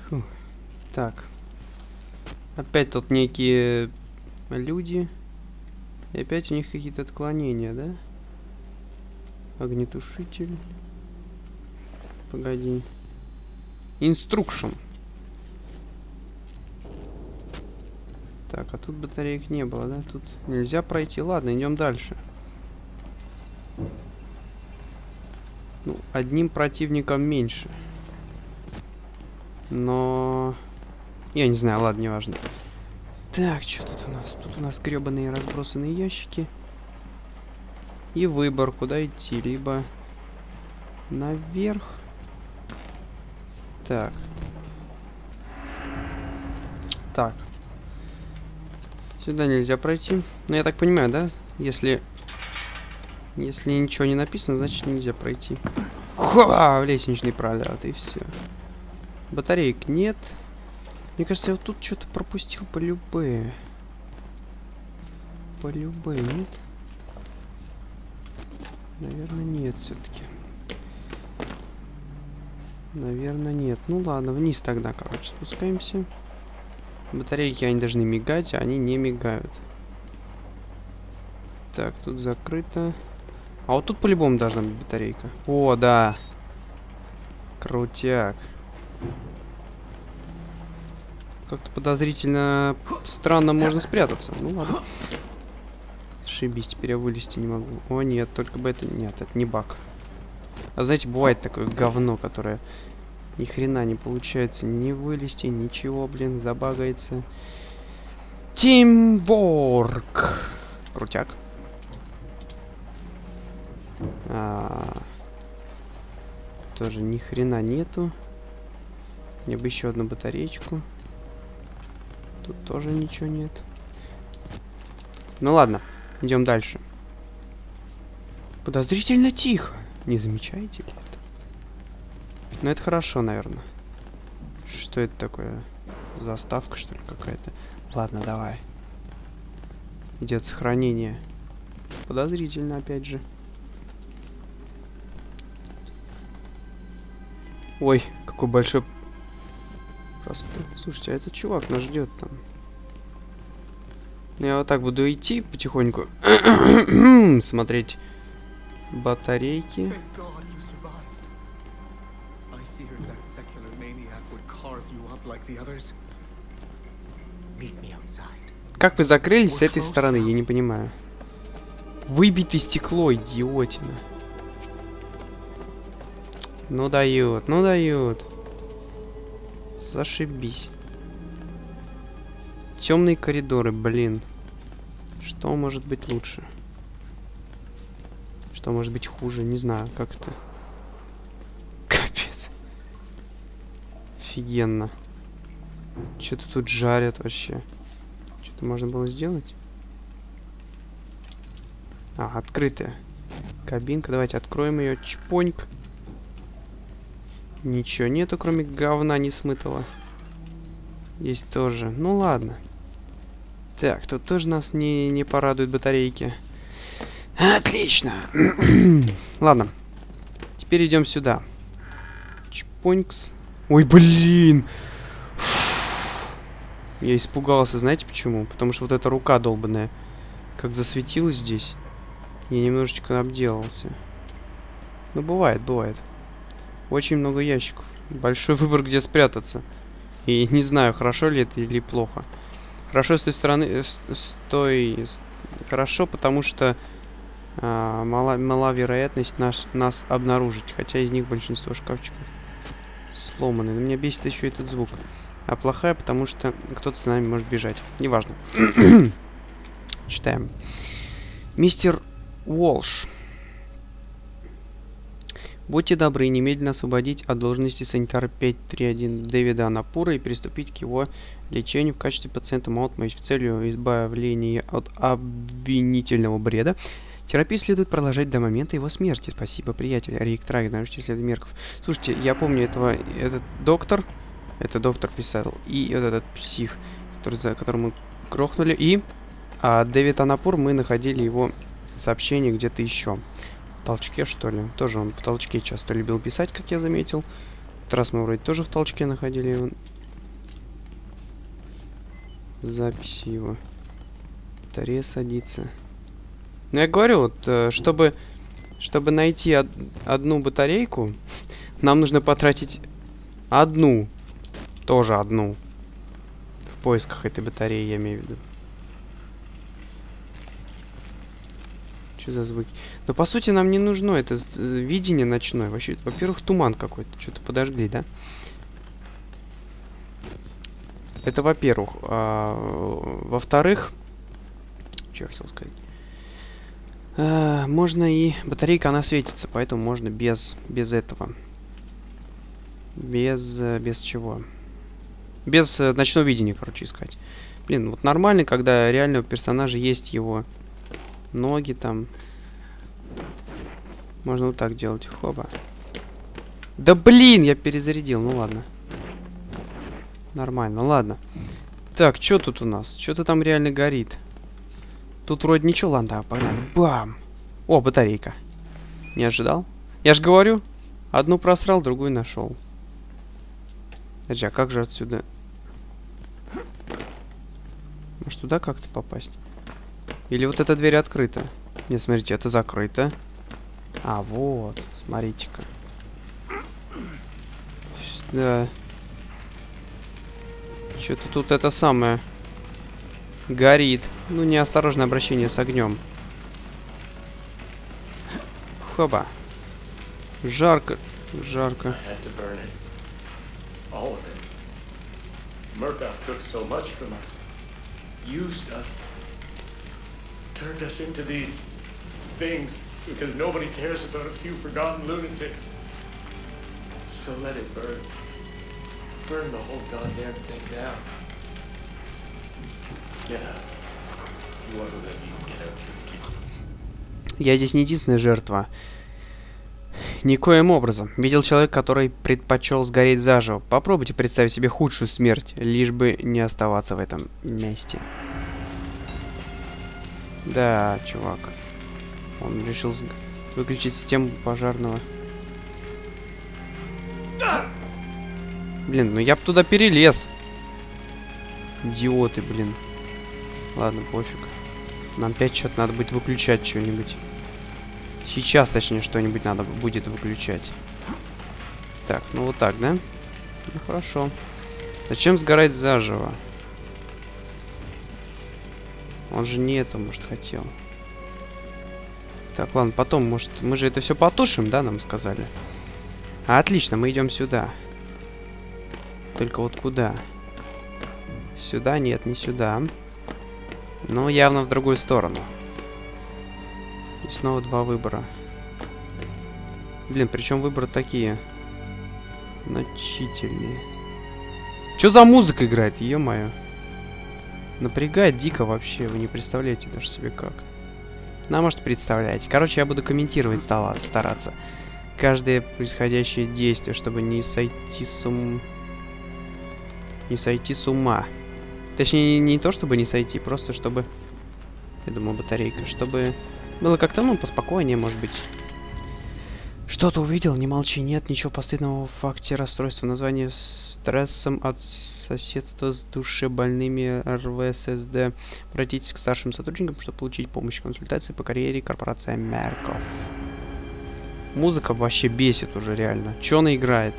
Фу. Так. Опять тут некие люди. И опять у них какие-то отклонения, да? Огнетушитель. Погоди. Инструкшн. Так, а тут батареек не было, да? Тут нельзя пройти. Ладно, идем дальше. Ну, одним противником меньше. Но... Я не знаю, ладно, неважно. Так, что тут у нас? Тут у нас гребаные разбросанные ящики. И выбор, куда идти. Либо наверх. Так. Так. Сюда нельзя пройти. Ну, я так понимаю, да? Если ничего не написано, значит нельзя пройти. Ха! В лестничный пролет, и все. Батареек нет. Мне кажется, я вот тут что-то пропустил по любе. По любе, нет? Наверное, нет все-таки. Наверное, нет. Ну ладно, вниз тогда, короче, спускаемся. Батарейки, они должны мигать, а они не мигают. Так, тут закрыто. А вот тут по-любому должна быть батарейка. О, да. Крутяк. Как-то подозрительно странно можно спрятаться. Ну ладно. Ошибись, теперь я вылезти не могу. О, нет, только бы это... Нет, это не баг. А знаете, бывает такое говно, которое ни хрена не получается не вылезти, ничего, блин, забагается. Teamwork. Крутяк. Тоже ни хрена нету. Мне бы еще одну батареечку. Тут тоже ничего нет. Ну ладно, идем дальше. Подозрительно тихо. Не замечаете ли это? Ну это хорошо, наверное. Что это такое? Заставка, что ли, какая-то? Ладно, давай. Идет сохранение. Подозрительно, опять же. Ой, какой большой... Просто... Слушайте, а этот чувак нас ждет там. Я вот так буду идти потихоньку. Смотреть батарейки. Как вы закрылись с этой стороны? Я не понимаю. Выбито стекло, идиотина. Ну дает, ну дает. Зашибись. Темные коридоры, блин. Что может быть лучше? Что может быть хуже? Не знаю, как это. Капец. Офигенно. Что-то тут жарят вообще. Что-то можно было сделать? А, открытая кабинка. Давайте откроем ее. Чпоньк. Ничего нету, кроме говна несмытого. Здесь тоже. Ну ладно. Так, тут тоже нас не порадуют батарейки. Отлично. Ладно. Теперь идем сюда. Чпонькс. Ой, блин. Я испугался, знаете почему? Потому что вот эта рука долбаная как засветилась здесь. Я немножечко обделался. Ну, бывает, бывает. Очень много ящиков. Большой выбор, где спрятаться. И не знаю, хорошо ли это или плохо. Хорошо с той стороны... Хорошо, потому что мала вероятность нас обнаружить. Хотя из них большинство шкафчиков сломаны. Но меня бесит еще этот звук. А плохая, потому что кто-то с нами может бежать. Неважно. Читаем. Мистер Уолш. Будьте добры немедленно освободить от должности санитара 531 Дэвида Анапура и приступить к его лечению в качестве пациента Маутмейдж с целью избавления от обвинительного бреда. Терапию следует продолжать до момента его смерти. Спасибо, приятель. Рик Трагин, нарушитель следа Мерков. Слушайте, я помню этот доктор. Это доктор писал. И вот этот псих, за которым мы грохнули. И Дэвид Анапур, мы находили его сообщение где-то еще. В толчке, что ли? Тоже он в толчке часто любил писать, как я заметил. В этот раз мы вроде тоже в толчке находили его. записи его. Батарея садится. Ну, я говорю, вот, чтобы найти одну батарейку, нам нужно потратить тоже одну. В поисках этой батареи, я имею в виду. Что за звуки? Но по сути нам не нужно это видение ночное. Вообще, во-первых, туман какой-то. Что-то подожгли, да? Это во-первых. Во-вторых, что я хотел сказать? Можно и... Батарейка, она светится, поэтому можно без этого. Без чего? Без ночного видения, короче, искать. Блин, вот нормально, когда реально у персонажа есть его ноги там. Можно вот так делать. Хоба. Да блин, я перезарядил. Ну ладно. Нормально, ладно. Так, что тут у нас? Что-то там реально горит. Тут вроде ничего. Ладно, да, погнали. Бам! О, батарейка. Не ожидал? Я же говорю, одну просрал, другую нашел. Подожди, а как же отсюда? Может, туда как-то попасть? Или вот эта дверь открыта? Нет, смотрите, это закрыто. А, вот, смотрите-ка. Да. Что-то тут это самое горит. Ну, неосторожное обращение с огнем. Хоба. Жарко. Жарко. Used us, turned us into these things because nobody cares about a few forgotten lunatics. So let it burn. Burn the whole goddamn thing down. Get out. If you want to live, you can get out through the key. Я здесь не единственная жертва. Никоим образом. Видел человека, который предпочел сгореть заживо. Попробуйте представить себе худшую смерть, лишь бы не оставаться в этом месте. Да, чувак. Он решил выключить систему пожарного. Блин, ну я бы туда перелез. Идиоты, блин. Ладно, пофиг. Нам опять что-то надо будет выключать что-нибудь. Сейчас, точнее, что-нибудь надо будет выключать. Так, ну вот так, да? Ну, хорошо. Зачем сгорать заживо? Он же не это, может, хотел. Так, ладно, потом, может, мы же это все потушим, да, нам сказали? Отлично, мы идем сюда. Только вот куда? Сюда? Нет, не сюда. Но явно в другую сторону. И снова два выбора. Блин, причем выборы такие значительные. Что за музыка играет, ё-моё? Напрягает дико вообще, вы не представляете даже себе как. Ну, может, представляете. Короче, я буду комментировать стараться. Каждое происходящее действие, чтобы не сойти с ума. Точнее, не то, чтобы не сойти, просто чтобы... Я думаю, батарейка. Чтобы было как-то, ну, поспокойнее, может быть. Что-то увидел? Не молчи. Нет ничего постыдного в факте расстройства. Название стрессом от соседства с душебольными РВССД. Обратитесь к старшим сотрудникам, чтобы получить помощь и консультации по карьере корпорация Мерков. Музыка вообще бесит уже, реально. Чё она играет?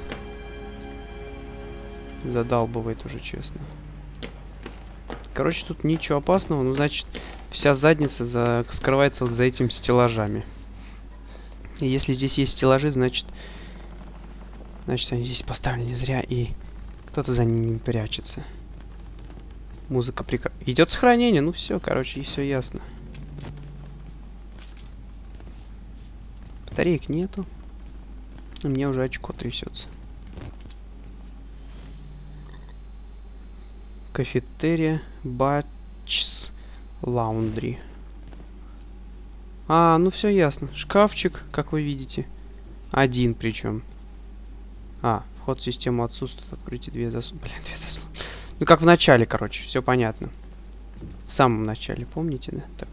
Задалбывает уже, честно. Короче, тут ничего опасного. Ну, значит, вся задница скрывается вот за этими стеллажами. И если здесь есть стеллажи, значит они здесь поставлены не зря, и кто-то за ними прячется. Музыка идет сохранение, ну все, короче, и все ясно. Батареек нету. У меня уже очко трясется. Кафетерия, Батчс, Лаундри. А, ну все ясно. Шкафчик, как вы видите. Один причем. А, вход в систему отсутствует. Откройте две заслуги. Блин, две заслуги. Ну как в начале, короче, все понятно. В самом начале, помните, да? Так.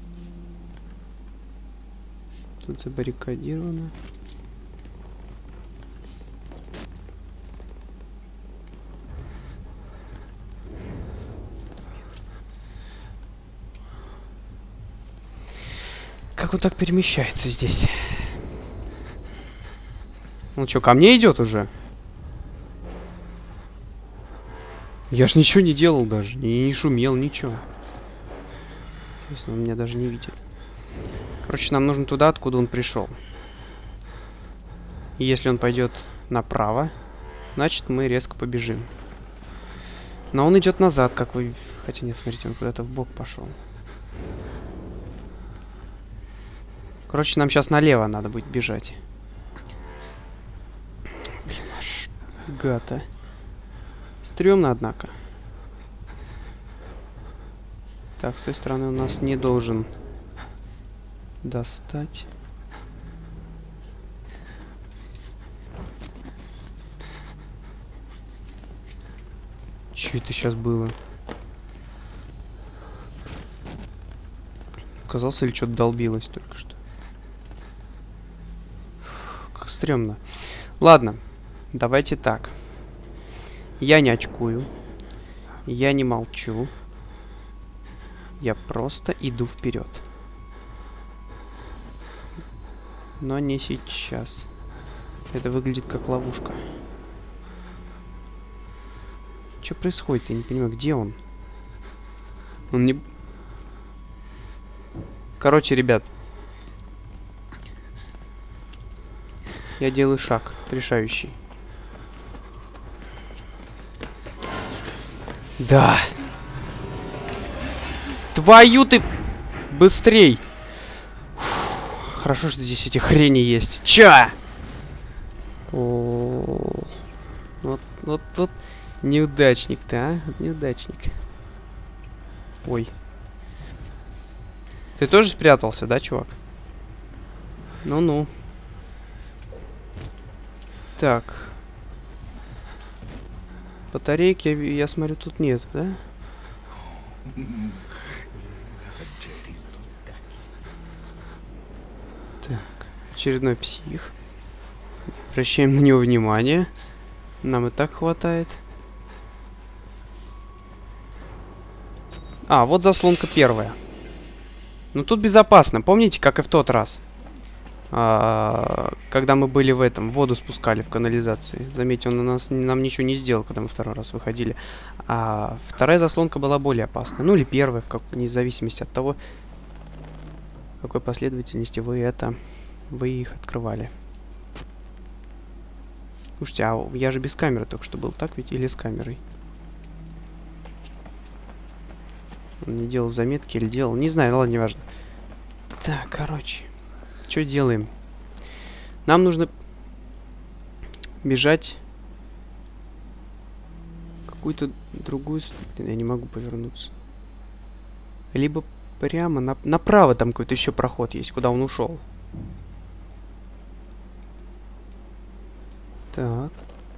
Тут забаррикадировано. как он так перемещается здесь? Он что, ко мне идет уже? Я ж ничего не делал даже. Не шумел, ничего. Если он меня даже не видит. Короче, нам нужно туда, откуда он пришел. И если он пойдет направо, значит мы резко побежим. Но он идет назад, как вы... Хотя нет, смотрите, он куда-то в бок пошел. Короче, нам сейчас налево надо будет бежать. Блин, аж гад, а. Стрёмно, однако. Так, с той стороны у нас не должен достать. Что это сейчас было? Казался или что-то долбилось только что? Фу, как стрёмно. Ладно, давайте так. Я не очкую. Я не молчу. Я просто иду вперед. Но не сейчас. Это выглядит как ловушка. Что происходит? Я не понимаю, где он? Он не... Короче, ребят. Я делаю шаг решающий. Да. Твою ты... Быстрей. Фу, хорошо, что здесь эти хрени есть. Ча! Вот неудачник ты, а? Неудачник. Ой. Ты тоже спрятался, да, чувак? Ну-ну. Так. Батарейки, я смотрю, тут нет, да? Так, очередной псих. Обращаем на него внимание. Нам и так хватает. А, вот заслонка первая. Ну тут безопасно. Помните, как и в тот раз? Когда мы были в этом, воду спускали в канализации. Заметьте, он нам ничего не сделал, когда мы второй раз выходили. А вторая заслонка была более опасна. Ну или первая, вне зависимости от того, в какой последовательности вы их открывали. Слушайте, а я же без камеры только что был, так ведь? Или с камерой? Он не делал заметки или делал? Не знаю, ладно, неважно. Так, короче. Что делаем? Нам нужно бежать какую-то другую сторону. Я не могу повернуться. Либо прямо направо там какой-то еще проход есть, куда он ушел. Так.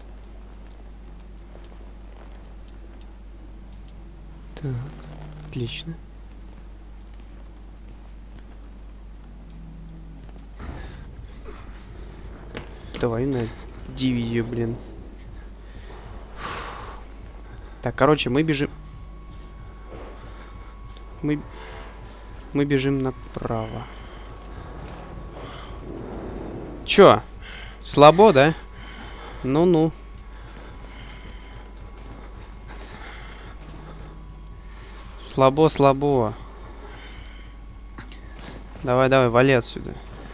Так, отлично. Давай на дивизию, блин. Так, короче, мы бежим... Мы бежим направо. Чё? Слабо, да? Ну-ну. Слабо, слабо. Давай, давай, вали отсюда.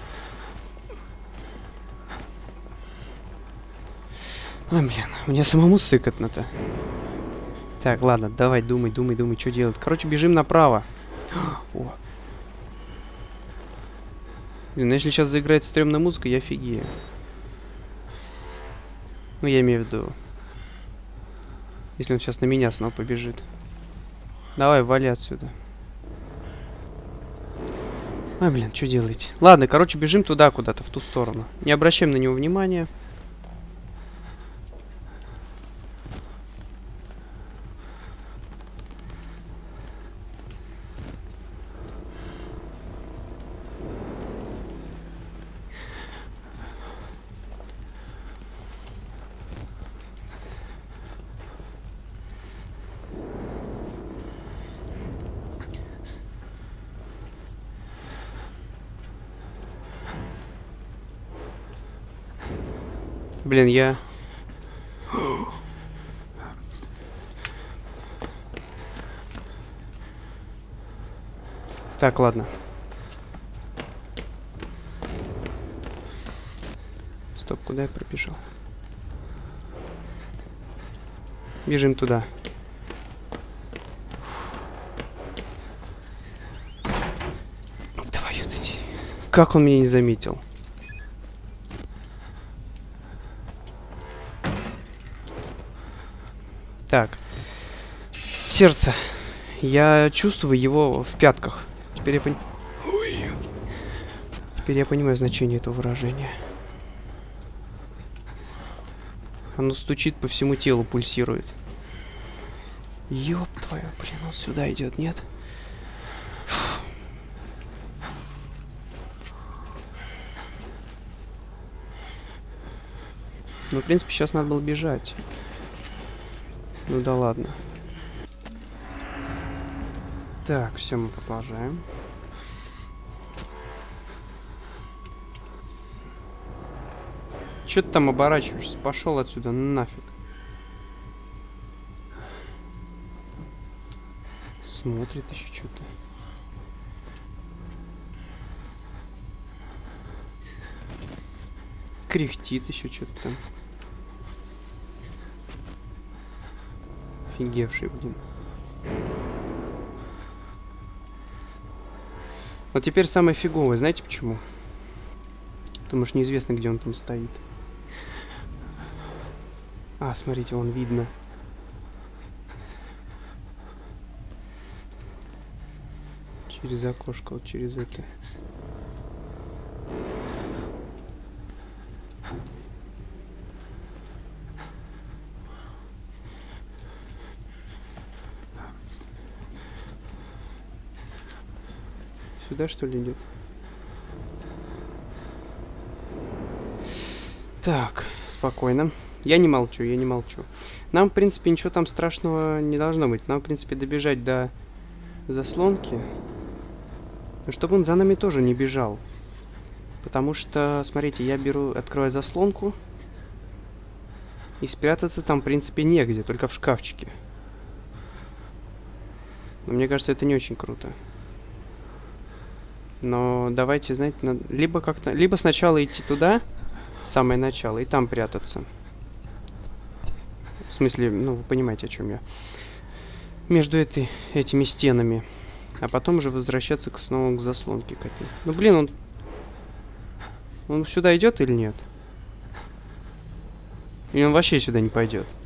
Ой, блин, мне самому сыкотно-то. Так, ладно, давай, думай, что делать. Короче, бежим направо. О. Блин, ну если сейчас заиграет стрёмная музыка, я офигею. Ну, я имею в виду, если он сейчас на меня снова побежит. Давай, вали отсюда. Ой, блин, что делать? Ладно, короче, бежим туда куда-то, в ту сторону. Не обращаем на него внимания. Блин, я... Так, ладно. Стоп, куда я пробежал? Бежим туда. Твою дать. Как он меня не заметил? Так. Сердце. Я чувствую его в пятках. Теперь я понимаю значение этого выражения. Оно стучит по всему телу, пульсирует. Ёб твою, блин, он сюда идет, нет? Ну, в принципе, сейчас надо было бежать. Ну да ладно. Так, все, мы продолжаем. Че ты там оборачиваешься? Пошел отсюда, нафиг. Смотрит еще что-то. Кряхтит еще что-то там. Офигевший, блин. Вот теперь самое фиговое. Знаете почему? Потому что неизвестно, где он там стоит. А, смотрите, вон видно. Через окошко, вот через это. Сюда, что ли, идет? Так, спокойно. Я не молчу, я не молчу. Нам, в принципе, ничего там страшного не должно быть. Нам, в принципе, добежать до заслонки. Но чтобы он за нами тоже не бежал. Потому что, смотрите, я беру, открываю заслонку. И спрятаться там, в принципе, негде, только в шкафчике. Но мне кажется, это не очень круто. Но давайте, знаете, либо как-то... Либо сначала идти туда, самое начало, и там прятаться. В смысле, ну, вы понимаете, о чем я. Между этими стенами. А потом уже возвращаться снова к заслонке к этой. Ну, блин, он сюда идет или нет? Или он вообще сюда не пойдет?